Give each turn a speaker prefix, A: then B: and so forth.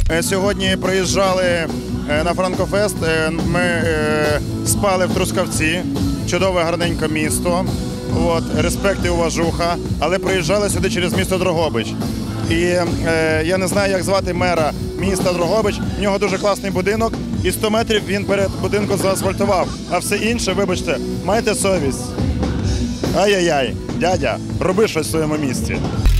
A: Сьогодні приїжджали на Франкофест, ми спали в Трускавці, чудове гарненьке місто, респект і уважуха, але приїжджали сюди через місто Дрогобич. І я не знаю, як звати мера міста Дрогобич, в нього дуже класний будинок, і 100 метрів він перед будинком заасфальтував, а все інше, вибачте, майте совість. Ай-яй-яй, дядя, роби щось в своєму місті.